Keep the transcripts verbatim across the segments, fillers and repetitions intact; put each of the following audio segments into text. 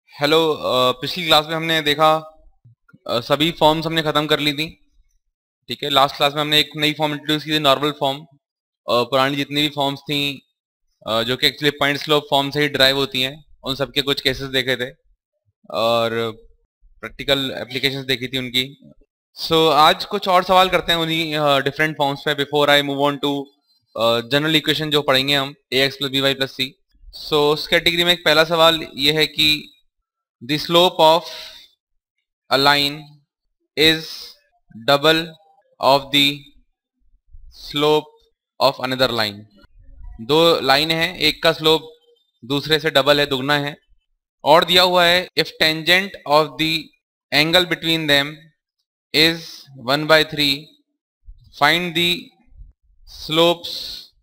Hello. अ, पिछली class में हमने देखा अ, सभी फॉर्म्स हमने ख़त्म कर ली थी। ठीक है, लास्ट क्लास में हमने एक नई फॉर्म इंट्रोड्यूस की थी, नॉर्मल फॉर्म। पुरानी जितनी भी फॉर्म्स थी अ, जो कि एक्चुअली पॉइंट स्लोप फॉर्म से ही ड्राइव होती हैं, उन सब के कुछ केसेस देखे थे और प्रैक्टिकल एप्लीकेशंस देखी थी उनकी। सो so, आज कुछ और सवाल करते हैं उन्हीं डिफरेंट फॉर्म्स पे before I move on to general equation जो पढ़ेंगे हम, a x plus b y plus c. So उस कैटेगरी में एक पहला सवाल ये है कि the slope of a line is double of the slope of another line। दो लाइन है, एक का स्लोप दूसरे से डबल है, दुगना है। और दिया हुआ है if tangent of the angle between them is one by three find the slopes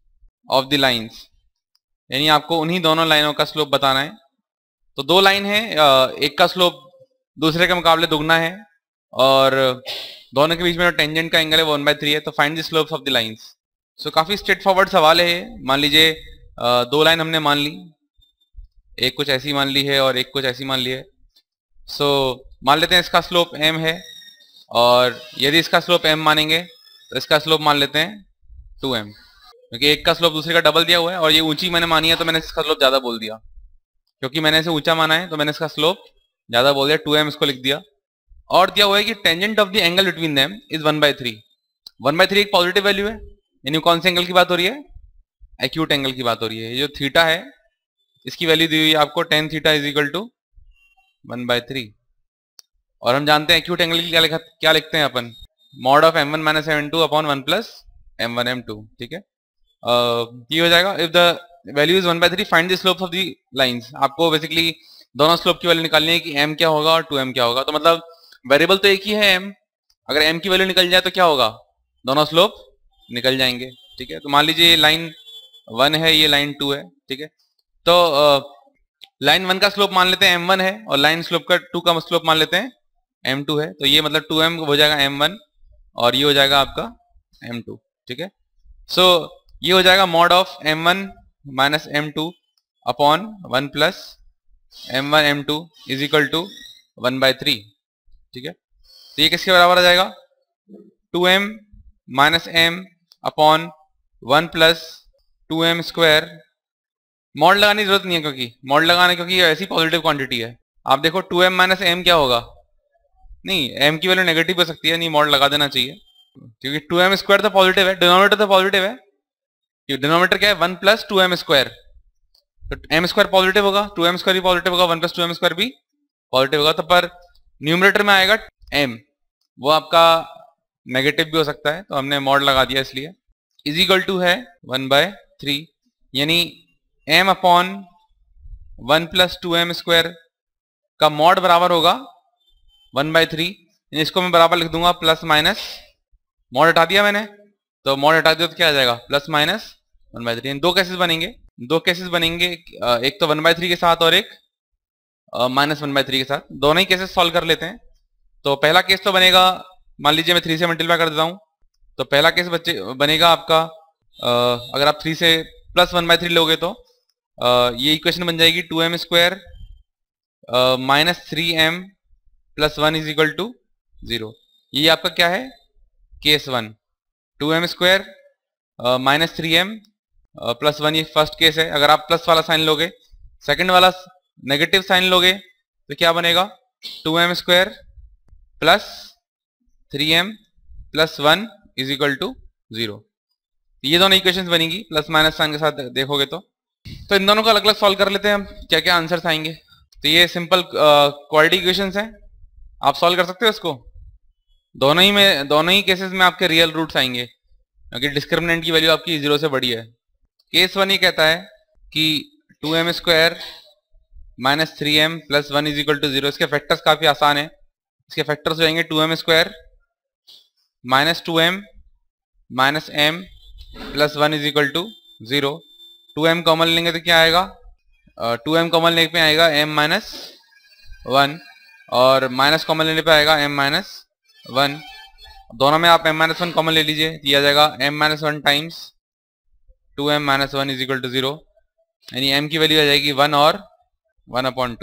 of the lines। यानी आपको उन्हीं दोनों लाइनों का स्लोप बताना है। तो दो लाइन है, एक का स्लोप दूसरे के मुकाबले दुगना है और दोनों के बीच में जो टेंजेंट का एंगल है वो वन बाई थ्री है। तो find the slopes of the lines. So काफी स्ट्रेट फॉरवर्ड सवाल है। मान लीजिए दो लाइन हमने मान ली, एक कुछ ऐसी मान ली है और एक कुछ ऐसी मान ली है। सो so, मान लेते हैं इसका स्लोप m है और यदि इसका स्लोप m मानेंगे तो इसका स्लोप मान लेते हैं टू एम, क्योंकि एक का स्लोप दूसरे का डबल दिया हुआ है और ये ऊंची मैंने मानी है तो मैंने इसका स्लोप ज्यादा बोल दिया। क्योंकि मैंने इसे ऊंचा माना है तो मैंने इसका स्लोप ज्यादा बोल दिया, टू एम इसको लिख दिया। और दिया हुआ है कि tangent of the angle between them is one by three. One by three एक पॉजिटिव वैल्यू है, यानी कौन से एंगल की बात हो रही है? एक्यूट एंगल की बात हो रही है। ये जो थीटा है इसकी वैल्यू दी हुई है आपको, tan theta is equal to one by three. और हम जानते हैं एक्यूट एंगल की क्या लिखा, क्या लिखते हैं अपन? Mod of m one minus m two upon one plus m one m two. ठीक है, ये हो जाएगा if the value is one by three find the slopes of the lines. आपको बेसिकली दोनों स्लोप की वैल्यू निकालनी है कि m क्या होगा और टू एम क्या होगा। तो मतलब वेरिएबल तो एक ही है m, अगर m की वैल्यू निकल जाए तो क्या होगा? दोनों स्लोप निकल जाएंगे। ठीक है, तो मान लीजिए ये लाइन वन है, ये लाइन टू है। ठीक है, तो लाइन वन का स्लोप मान लेते हैं एम वन है और लाइन स्लोप का टू का स्लोप मान लेते हैं एम टू है। तो ये मतलब टू एम हो जाएगा एम वन और ये हो जाएगा आपका एम टू। ठीक है, सो so, ये हो जाएगा mod of m one minus m two upon one plus m one m two is equal to one by three. ठीक है, तो ये किसके बराबर आ जाएगा? Two m minus m upon one plus two m square. Mod लगाने की जरूरत नहीं है, क्योंकि मॉड लगाने क्योंकि ये ऐसी पॉजिटिव क्वांटिटी है। आप देखो टू एम माइनस एम क्या होगा? नहीं, m की वैल्यू नेगेटिव हो सकती है, नहीं मॉड लगा देना चाहिए, क्योंकि टू एम स्क्वायर तो पॉजिटिव है, डिनोमिनेटर तो पॉजिटिव है। डिनोमिनेटर क्या है? One plus two m square. तो एम स्क्वायर पॉजिटिव होगा, टू एम स्क्वायर भी पॉजिटिव होगा, one plus two m square भी पॉजिटिव होगा। तो पर न्यूमरेटर में आएगा m, वो आपका नेगेटिव भी हो सकता है, तो हमने मॉड लगा दिया इसलिए। इज इक्वल टू है वन बाय थ्री, यानी m upon one plus two m square का मॉड बराबर होगा वन बाई थ्री। इसको मैं बराबर लिख दूंगा प्लस माइनस, मॉड हटा दिया मैंने तो मॉड हटा दिया तो क्या आ जाएगा? Plus minus one by three. दो केसेस बनेंगे, दो केसेस बनेंगे, एक तो वन बाई थ्री के साथ और एक माइनस वन बाई थ्री के साथ। दोनों ही केसेस सॉल्व कर लेते हैं। तो पहला केस तो बनेगा, मान लीजिए मैं थ्री से मल्टीप्लाई कर देता हूं, तो पहला केस बच्चे बनेगा आपका, आ, अगर आप थ्री से प्लस वन बाई थ्री लोगे तो आ, ये इक्वेशन बन जाएगी two m square minus three m plus one is equal to zero. ये आपका क्या है? Case one. Two m square minus three m plus one, ये फर्स्ट केस है। अगर आप प्लस वाला साइन लोगे, सेकंड वाला नेगेटिव साइन लोगे तो क्या बनेगा? Two m square plus three m plus one is equal to zero. ये दोनों इक्वेशंस बनेगी प्लस माइनस साइन के साथ देखोगे तो। तो इन दोनों को अलग अलग सॉल्व कर लेते हैं हम, क्या क्या आंसर्स आएंगे। तो ये सिंपल क्वाड्रेटिक इक्वेशंस हैं, आप सॉल्व कर सकते हो इसको। दोनों ही में, दोनों ही केसेस में आपके रियल रूट्स आएंगे, क्योंकि डिस्क्रिमिनेंट की वैल्यू आपकी जीरो से बड़ी है। केस वन ये कहता है कि two m square minus three m plus one is equal to zero. इसके फैक्टर्स काफी आसान है। इसके फैक्टर्स हो जाएंगे two m square minus two m minus m plus one is equal to zero. Two m common लेंगे तो क्या आएगा? टू एम कॉमन लेने पे आएगा एम माइनस वन और माइनस कॉमन लेने पे आएगा एम माइनस वन। दोनों में आप m माइनस वन कॉमन ले लीजिए, दिया जाएगा m minus one times two m minus one is equal to zero, यानी m की वैल्यू आ जाएगी वन और वन अपॉन टू।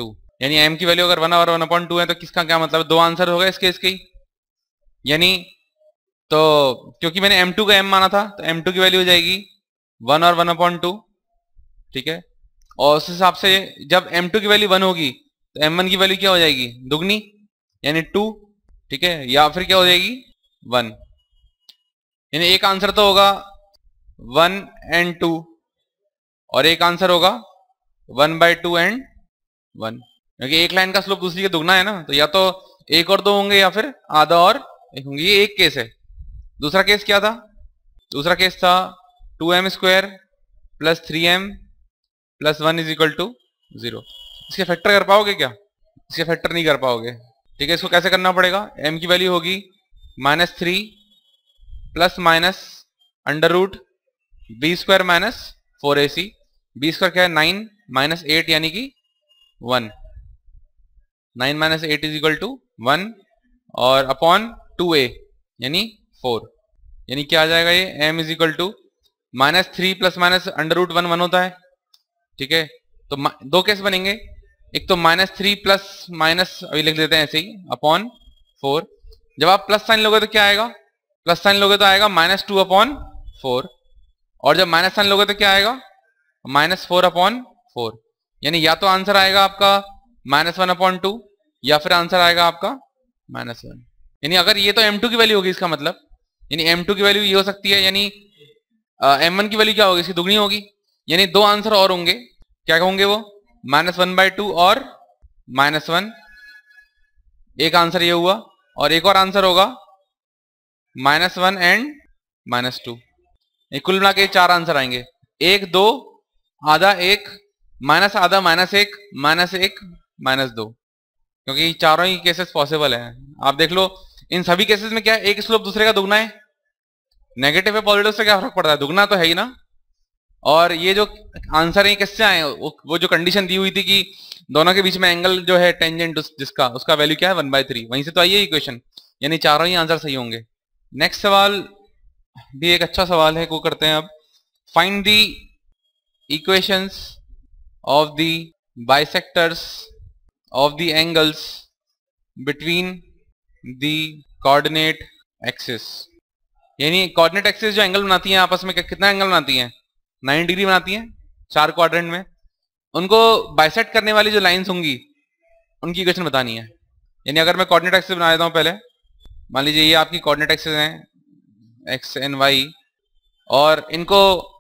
यानी m की वैल्यू अगर वन और वन अपॉइंट टू है तो किसका क्या मतलब, दो आंसर होगा इसके इसके ही, यानी तो क्योंकि मैंने एम टू का m माना था तो एम टू की वैल्यू हो जाएगी वन और वन अपॉइंट टू, ठीक है। और उस हिसाब से जब एम टू की वैल्यू वन होगी तो एम वन की वैल्यू क्या हो जाएगी, दुगनी, यानी टू, ठीक है, या फिर क्या हो जाएगी वन। यानी एक आंसर तो होगा वन एंड टू और एक आंसर होगा one by two and one, क्योंकि एक लाइन का स्लोप दूसरी का दुगना है ना, तो या तो एक और दो होंगे या फिर आधा और एक होंगे। ये एक केस है। दूसरा केस क्या था, दूसरा केस था two m square plus three m plus one is equal to zero. इसके फैक्टर कर पाओगे क्या, इसके फैक्टर नहीं कर पाओगे, ठीक है। इसको कैसे करना पड़ेगा, m की वैल्यू होगी minus three plus minus under root b square minus four a c, b square क्या है नाइन माइनस एट यानी कि one, nine minus eight is equal to one और अपॉन टू ए यानी फोर, यानी क्या आ जाएगा ये m is equal to minus three plus minus under root one one होता है, ठीक है। तो दो केस बनेंगे, एक तो माइनस थ्री प्लस माइनस अभी लिख देते हैं ऐसे ही अपॉन फोर। जब आप प्लस साइन लोगे तो क्या आएगा, प्लस साइन लोगे तो आएगा माइनस टू अपॉन फोर, और जब माइनस साइन लोगे तो क्या आएगा माइनस फोर अपॉन फोर। यानी या तो आंसर आएगा आपका माइनस वन अपॉन टू या फिर आंसर आएगा आपका माइनस वन। यानी अगर ये तो एम टू की वैल्यू होगी इसका मतलब, यानी एम टू की वैल्यू ये हो सकती है, यानी एम वन की वैल्यू क्या होगी, इसकी दुगनी होगी, यानी दो आंसर और होंगे, क्या होंगे वो माइनस वन बाई टू और माइनस वन, एक आंसर ये हुआ, और एक और आंसर होगा minus one and minus two. कुल मिला के चार आंसर आएंगे, एक दो आधा एक माइनस आधा माइनस एक माइनस एक माइनस दो, क्योंकि चारों ही केसेस पॉसिबल हैं। आप देख लो इन सभी केसेस में क्या है, एक स्लोप दूसरे का दुगना है, नेगेटिव है पॉजिटिव से क्या फर्क पड़ता है, दुगना तो है ही ना। और ये जो आंसर है किससे आए, वो जो कंडीशन दी हुई थी कि दोनों के बीच में एंगल जो है टेंजेंट जिसका, उसका वैल्यू क्या है वन बाई थ्री, वहीं से तो आई है इक्वेशन, यानी चारों ही आंसर सही होंगे। नेक्स्ट सवाल भी एक अच्छा सवाल है, को करते हैं अब। Find the equations of the bisectors of the angles between the coordinate axis. यानी कोऑर्डिनेट एक्सिस जो एंगल बनाती हैं आपस में, कितना एंगल बनाती हैं, नाइन्टी डिग्री बनाती हैं चार क्वाड्रेंट में, उनको बाइसेक्ट करने वाली जो लाइंस होंगी उनकी इक्वेशन बतानी है। यानी अगर मैं कोऑर्डिनेट एक्सिस बना देता हूं पहले, मान लीजिए ये आपकी कोऑर्डिनेट एक्सिस हैं एक्स एंड वाई, और इनको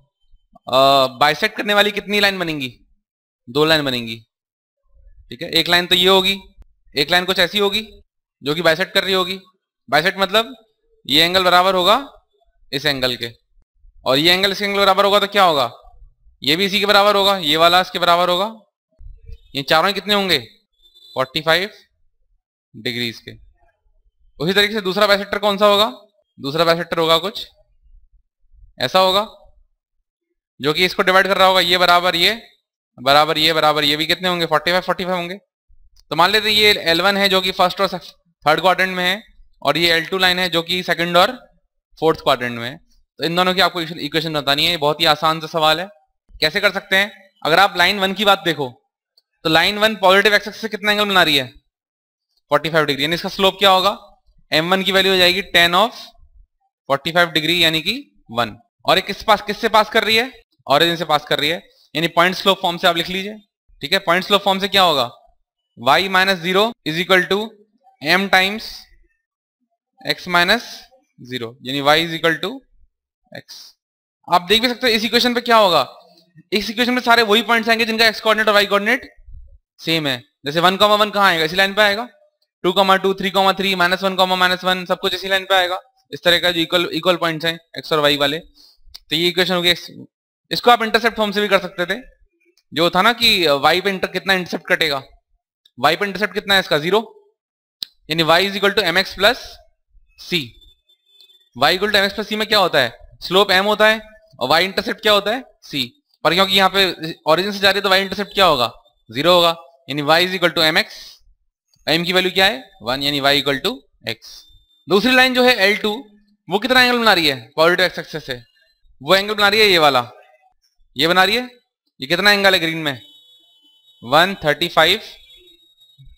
बाइसेक्ट करने वाली कितनी लाइन बनेंगी, दो लाइन बनेंगी, ठीक है। एक लाइन तो ये होगी, एक लाइन कुछ ऐसी होगी जो कि बाइसेक्ट कर रही होगी। बाइसेक्ट मतलब ये एंगल बराबर होगा इस एंगल के, और ये एंगल इस एंगल बराबर होगा तो क्या होगा, ये भी इसी के बराबर होगा, ये वाला इसके बराबर होगा, ये चारों ही कितने होंगे फोर्टी फाइव डिग्रीज के। उसी तरीके से दूसरा बाइसेक्टर कौन सा होगा, दूसरा बाइसेक्टर होगा कुछ ऐसा होगा जो कि इसको डिवाइड कर रहा होगा, ये बराबर ये बराबर ये बराबर ये भी कितने होंगे फोर्टी फाइव फोर्टी फाइव होंगे। तो मान लेते हैं ये एल वन है जो कि फर्स्ट और थर्ड क्वाड्रेंट में है, और ये एल टू लाइन है जो कि सेकंड और फोर्थ क्वाड्रेंट में है। तो इन दोनों की आपको इक्वेशन बतानी है। ये बहुत ही आसान सा सवाल है। कैसे कर सकते हैं, अगर आप लाइन वन की बात देखो तो लाइन वन पॉजिटिव एक्सिस से कितना एंगल बना रही है फोर्टी फाइव डिग्री, यानी इसका स्लोप क्या होगा, एम वन की वैल्यू हो जाएगी tan of forty five degree यानी कि वन। और एक किस पास किससे पास कर रही है, ऑरिजिन से पास कर रही है, यानी पॉइंट स्लोप फॉर्म से आप लिख लीजिए, ठीक है। पॉइंट स्लोप फॉर्म से क्या होगा, y minus zero is equal to m times x minus zero, यानी y is equal to x. आप देख भी सकते हो इस इक्वेशन पे क्या होगा, इस इक्वेशन में सारे वही पॉइंट्स आएंगे जिनका एक्स कोऑर्डिनेट और वाई कोऑर्डिनेट सेम है। जैसे वन कॉमा वन कहाँ आएगा, इसी लाइन पे आएगा, two comma two three comma three minus one comma minus one सब कुछ इसी लाइन पे आएगा। इस तरह का जो इक्वल इक्वल पॉइंट्स हैं एक्स और वाई वाले, तो ये इक्वेशन हो गई। इसको आप इंटरसेप्ट फॉर्म से भी कर सकते थे, जो था ना कि वाई पे इंटर कितना इंटरसेप्ट कटेगा, वाई पे इंटरसेप्ट कितना है इसका जीरो, यानी y is equal to m x plus c. Y equal to m x plus c में क्या होता है, स्लोप एम होता है और वाई इंटरसेप्ट क्या होता है सी, पर क्योंकि यहाँ पे ओरिजिन से जा रही है तो वाई इंटरसेप्ट क्या होगा जीरो होगा, यानी y is equal to m x, m की वैल्यू क्या है वन, यानी वाई इक्वल टू एक्स। दूसरी लाइन जो है एल टू वो कितना एंगल बना रही है पॉजिटिव एक्स एक्सिस से, वो एंगल बना रही है ये वाला, ये बना रही है, ये कितना एंगल है ग्रीन में वन थर्टी फाइव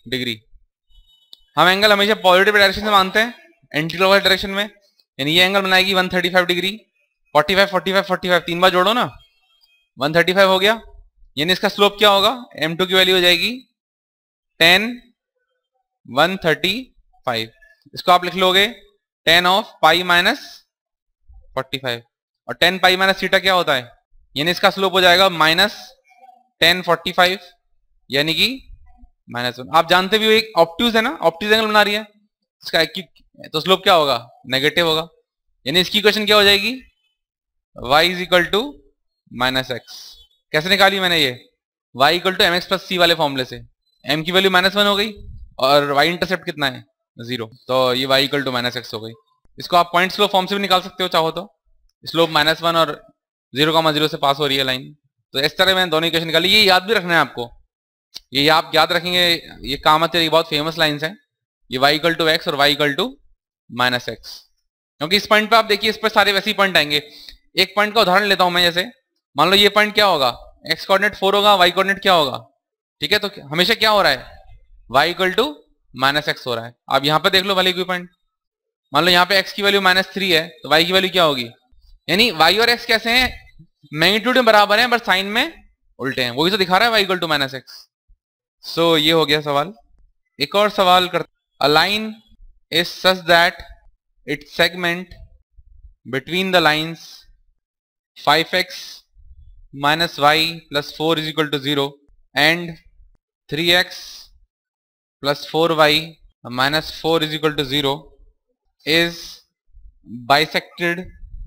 डिग्री। हम एंगल हमेशा पॉजिटिव डायरेक्शन में मानते हैं, एंटी क्लॉकवाइज डायरेक्शन में, यानी ये एंगल बनाएगी one thirty five degree. Forty five forty five forty five तीन बार जोड़ो ना, वन थर्टी फाइव हो गया। यानी इसका स्लोप क्या होगा, एम टू की वैल्यू हो जाएगी टेन वन थर्टी फाइव। इसको आप लिख लोगे tan of pi minus forty five, और टेन पाई माइनस थीटा क्या होता है, यानी इसका स्लोप हो जाएगा माइनस टेन फोर्टी फाइव, यानी कि माइनस वन। आप जानते भी हो एक ऑब्ट्यूज है ना, ऑब्ट्यूज एंगल बना रही है, इसका तो स्लोप क्या होगा, नेगेटिव होगा। यानी इसकी इक्वेशन क्या हो जाएगी, y is equal to minus x. कैसे निकाली मैंने ये, y equal to m x plus c वाले फॉर्मूले से। m की वैल्यू माइनस वन हो गई और y इंटरसेप्ट कितना है, जीरो, तो ये y equal to minus x हो गई। इसको आप पॉइंट स्लोप फॉर्म से भी निकाल सकते हो चाहो तो, स्लोप माइनस वन और जीरो कॉमा जीरो से पास हो रही है लाइन। तो इस तरह मैंने दोनों इक्वेशन निकाली। ये याद भी रखना है आपको, ये आप याद रखेंगे, ये काम आती है, बहुत फेमस लाइन्स हैं ये, y इक्वल टू एक्स और y equal to minus x. क्योंकि इस पॉइंट पे आप देखिए, इस पर सारे वैसे ही पॉइंट आएंगे। एक पॉइंट का उदाहरण लेता हूं मैं, जैसे मान लो ये पॉइंट क्या होगा, x कोऑर्डिनेट फोर होगा, y कोऑर्डिनेट क्या होगा, ठीक है। तो हमेशा क्या हो रहा है, y equal to minus x हो रहा है। आप यहां पे देख लो भले कोई पॉइंट, मान लो यहाँ पे x की वैल्यू माइनस थ्री है, तो y की वैल्यू क्या होगी, यानी y और x कैसे हैं, मैग्नीट्यूड में बराबर हैं, बट साइन में उल्टे हैं। वही तो दिखा रहा है y equal to minus x. So ये हो गया सवाल। एक और सवाल करते, a line is such that its segment between the lines five x minus y plus four is equal to zero and three x plus four y minus four is equal to zero is bisected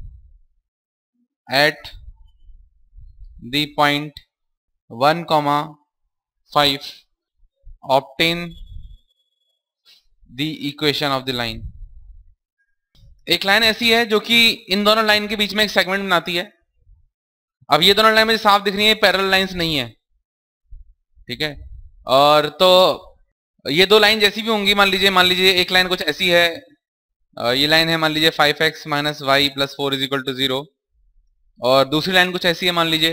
at the point one comma five. Obtain the equation of the line. एक line ऐसी है जो कि इन दोनों line के बीच में एक segment बनाती है। अब ये दोनों लाइन मुझे साफ दिख रही है, पैरेलल लाइंस नहीं है, ठीक है। और तो ये दो लाइन जैसी भी होंगी, मान लीजिए मान लीजिए एक लाइन कुछ ऐसी है, ये लाइन है मान लीजिए five x minus y plus four is equal to zero, और दूसरी लाइन कुछ ऐसी है, मान लीजिए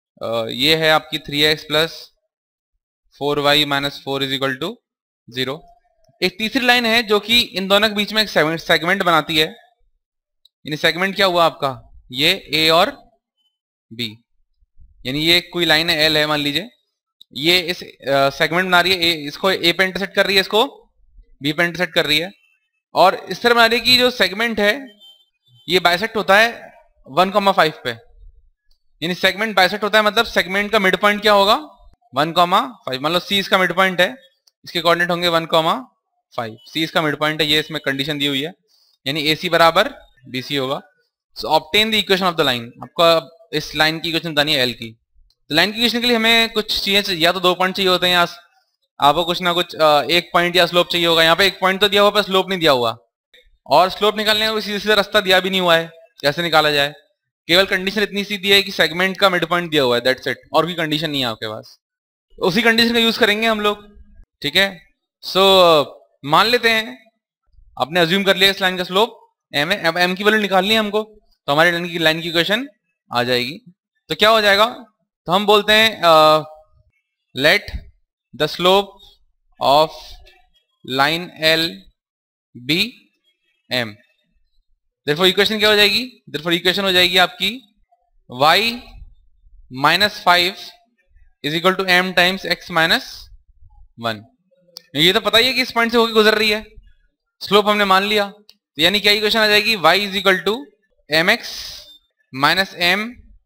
ये है आपकी three x plus four y minus four is equal to zero. एक तीसरी लाइन है जो कि इन दोनों के बीच में एक सेगमेंट बनाती है। यानी सेगमेंट क्या हुआ आपका, ये ए और बी, यानी ये कोई लाइन है एल है, मान लीजिए ये इस सेगमेंट बना रही है, ए, इसको ए पे इंटरसेक्ट कर रही है, इसको बी पे इंटरसेक्ट कर रही है, और इस तरह बना रही है कि जो सेगमेंट है ये बाइसेक्ट होता है वन कॉमा फाइव पे। यानी सेगमेंट बाइसेक्ट होता है, मतलब सेगमेंट का मिड पॉइंट क्या होगा, वन कॉमा फाइव। मान लो सी इसका मिड पॉइंट है, इसके कोऑर्डिनेट होंगे वन कॉमा फाइव, सी इसका मिड पॉइंट है, ये इसमें कंडीशन दी हुई है, यानी ए सी बराबर बी सी होगा। So obtain the equation of the line, आपका इस लाइन की इक्वेशन बतानी है एल की। तो लाइन की इक्वेशन के लिए हमें कुछ चीजें, या तो दो पॉइंट चाहिए होते हैं, या आपको कुछ ना कुछ एक पॉइंट या स्लोप चाहिए होगा। यहाँ पे एक पॉइंट तो दिया हुआ पर स्लोप नहीं दिया हुआ, और स्लोप निकालने का सीधा सीधा रास्ता दिया भी नहीं हुआ है, कैसे निकाला जाए। केवल कंडीशन इतनी सी दी है कि सेगमेंट का मिड पॉइंट दिया हुआ है, दैट्स इट, और भी कंडीशन नहीं है आपके पास। उसी कंडीशन का यूज करेंगे हम लोग, ठीक है। सो मान लेते हैं आपने अज्यूम कर लिया इस लाइन का स्लोप एम है, अब एम की वैल्यू निकालनी है हमको, तो हमारे लाइन की लाइन की इक्वेशन आ जाएगी। तो क्या हो जाएगा, तो हम बोलते हैं let the slope of line l be m. Therefore equation क्या हो जाएगी, देयरफॉर इक्वेशन हो जाएगी आपकी y minus five is equal to m times x minus one. ये तो पता ही है कि इस पॉइंट से होकर गुजर रही है, स्लोप हमने मान लिया, तो यानी क्या इक्वेशन आ जाएगी, y is equal to m x minus m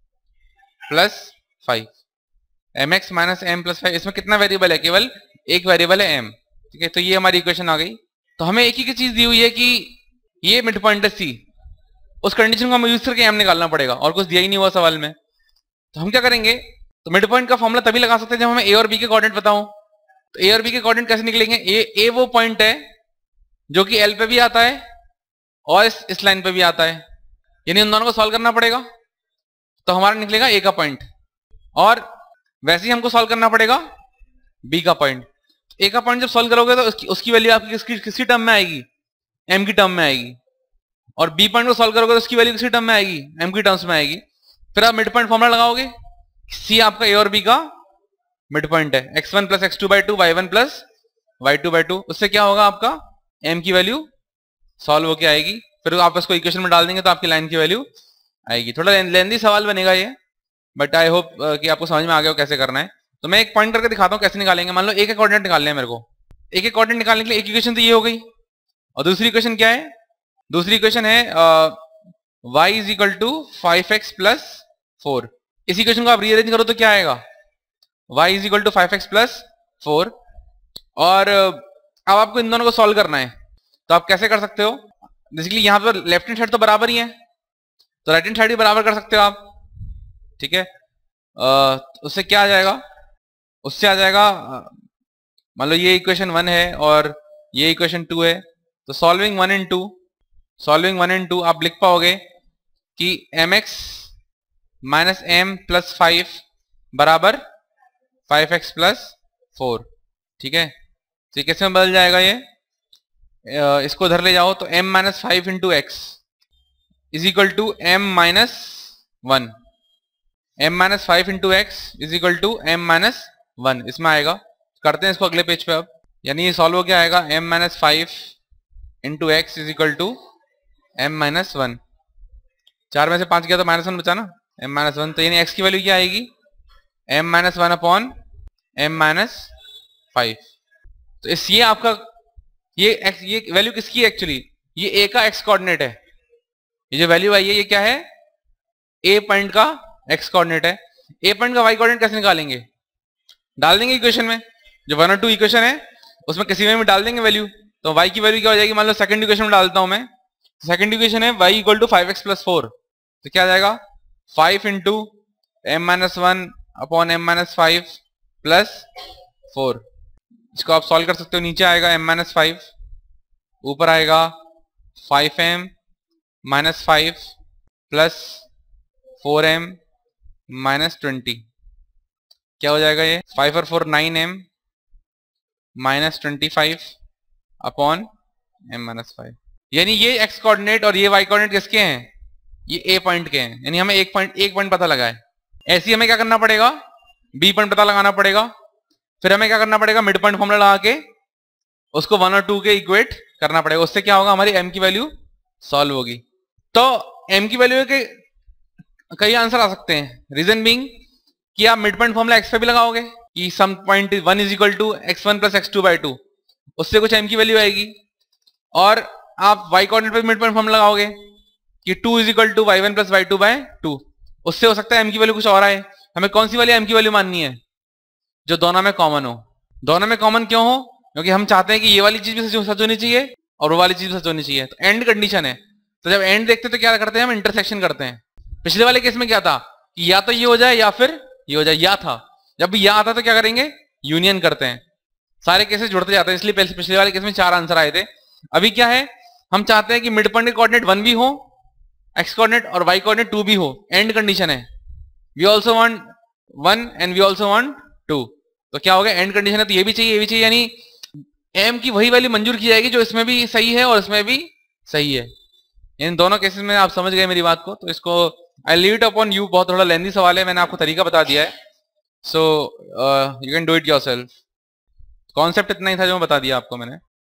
plus five, m x minus m plus five. इसमें कितना वेरिएबल है, केवल एक वेरिएबल है m, ठीक है। तो ये हमारी इक्वेशन आ गई। तो हमें एक ही चीज दी हुई है कि ये मिड पॉइंट है सी, उस कंडीशन को हमें यूज करके m निकालना पड़ेगा, और कुछ दिया ही नहीं हुआ सवाल में। तो हम क्या करेंगे, तो मिड पॉइंट का फॉर्मूला तभी लगा सकते हैं जब हमें ए और बी के कोऑर्डिनेट बताऊं। तो ए और बी के कोऑर्डिनेट कैसे निकलेंगे, ए ए वो पॉइंट है जो कि एल पे भी आता है और इस, इस लाइन पे भी आता है, यानी उन दोनों को सॉल्व करना पड़ेगा। तो हमारा निकलेगा ए का पॉइंट, और वैसे ही हमको सॉल्व करना पड़ेगा बी का पॉइंट। ए का पॉइंट जब सॉल्व करोगे तो उसकी उसकी वैल्यू आपकी किसकी किसकी टर्म में आएगी, एम की टर्म में आएगी, और बी पॉइंट को सॉल्व करोगे तो उसकी वैल्यू किसकी टर्म में आएगी, एम की टर्म्स में आएगी। फिर आप मिड पॉइंट फॉर्मूला लगाओगे, सी आपका ए और बी का मिड पॉइंट है, x one plus x two by two y one plus y two by two, उससे क्या होगा आपका m की वैल्यू सॉल्व होके आएगी, फिर आप उसको इक्वेशन में डाल देंगे तो आपकी लाइन की वैल्यू आएगी। थोड़ा लेंदी सवाल बनेगा ये, बट आई होप कि आपको समझ में आ गया हो कैसे करना है। तो मैं एक पॉइंट करके दिखाता हूँ कैसे निकालेंगे। मान लो एक एक कोऑर्डिनेट निकालने हैं मेरे को, एक एक कोऑर्डिनेट निकालने के लिए एक इक्वेशन तो ये हो गई, और दूसरी इक्वेशन क्या है, दूसरी इक्वेशन है y is equal to five x plus four. इस इक्वेशन को आप रीअरेंज करो तो क्या आएगा, y is equal to five x plus four. और अब आपको इन दोनों को सॉल्व करना है, तो आप कैसे कर सकते हो, बेसिकली यहाँ पर लेफ्ट हैंड साइड तो बराबर ही है, तो राइट हैंड साइड भी बराबर कर सकते हो आप, ठीक है। uh, उससे क्या आ जाएगा, उससे आ जाएगा मान लो ये इक्वेशन वन है और ये इक्वेशन टू है, तो solving one and two, solving one and two आप लिख पाओगे कि m x minus m plus five बराबर फाइव एक्स प्लस फोर, ठीक है। तो कैसे में बदल जाएगा ये, इसको उधर ले जाओ तो m minus five into x is equal to m minus one, m minus five into x is equal to m minus one, इसमें आएगा। करते हैं इसको अगले पेज पे अब, यानी ये सॉल्व हो क्या आएगा, m minus five into x is equal to m minus one, चार में से पांच गया तो माइनस वन बचा ना, m माइनस वन, तो यानी x की वैल्यू क्या आएगी, m minus one upon m minus five. तो इस ये आपका ये x, ये वैल्यू किसकी है एक्चुअली, ये a का x कोऑर्डिनेट है, ये जो वैल्यू आई है ये क्या है, a पॉइंट का x कोऑर्डिनेट है। a पॉइंट का y कोऑर्डिनेट कैसे निकालेंगे, डाल देंगे इक्वेशन में, जो वन और टू इक्वेशन है उसमें किसी में भी डाल देंगे वैल्यू, तो y की वैल्यू क्या हो जाएगी, मान लो सेकंड इक्वेशन में डालता हूं मैं, सेकंड इक्वेशन है y equal to five x plus four, तो क्या आ जाएगा five into m minus one upon m minus five plus four. इसको आप सॉल्व कर सकते हो, नीचे आएगा m माइनस फाइव, ऊपर आएगा five m minus five plus four m minus twenty, क्या हो जाएगा ये, फाइव और four nine m minus twenty five upon m minus five. यानी ये x कोऑर्डिनेट और ये y कोऑर्डिनेट किसके हैं, ये a पॉइंट के हैं, यानी हमें एक पॉइंट एक पॉइंट पता लगा है। ऐसे ही हमें क्या करना पड़ेगा, b पॉइंट पता लगाना पड़ेगा, फिर हमें क्या करना पड़ेगा, मिड पॉइंट फॉर्मूला लगा के उसको वन और टू के इक्वेट करना पड़ेगा, उससे क्या होगा, हमारी m की वैल्यू सॉल्व होगी। तो m की वैल्यू के कई आंसर आ सकते हैं, रीजन बीइंग कि आप मिड पॉइंट फॉर्मूला x पे भी लगाओगे कि sum point one is equal to x one plus x two by two, उससे कुछ m की वैल्यू आएगी, और आप y कोऑर्डिनेट पे मिड पॉइंट फॉर्मूला लगाओगे कि two is equal to y one plus y two by two, उससे हो सकता है m की वैल्यू कुछ और आए। हमें कौन सी वाली m की वैल्यू माननी है, जो दोनों में कॉमन हो। दोनों में कॉमन क्यों हो, क्योंकि हम चाहते हैं कि ये वाली चीज भी सच होनी चाहिए और वो वाली चीज भी सच होनी चाहिए, तो एंड कंडीशन है। तो जब एंड देखते हैं तो क्या करते हैं, हम इंटरसेक्शन करते हैं। पिछले वाले केस में क्या था कि या तो ये हो जाए या फिर ये हो जाए, या था, जब भी या आता तो क्या करेंगे, यूनियन करते हैं, सारे केसेस जुड़ते जाते हैं, इसलिए पिछले वाले केस में चार आंसर आए थे। अभी क्या है, हम चाहते हैं कि मिड पॉइंट के कोऑर्डिनेट वन भी हो, एक्स कोऑर्डिनेट और वाई कोऑर्डिनेट टू भी हो, एंड कंडीशन है, we also want one and we also want two, तो क्या हो गया, एंड कंडीशन है, तो ये भी चाहिए ये भी चाहिए, यानी m की वही वैल्यू मंजूर की जाएगी जो इसमें भी सही है और इसमें भी सही है। इन दोनों केसेस में आप समझ गए मेरी बात को, तो इसको I leave it upon you, बहुत थोड़ा लेंदी सवाल है, मैंने आपको तरीका बता दिया है, so you can do it yourself. Concept इतना ही था जो मैं बता दिया आपको मैंने।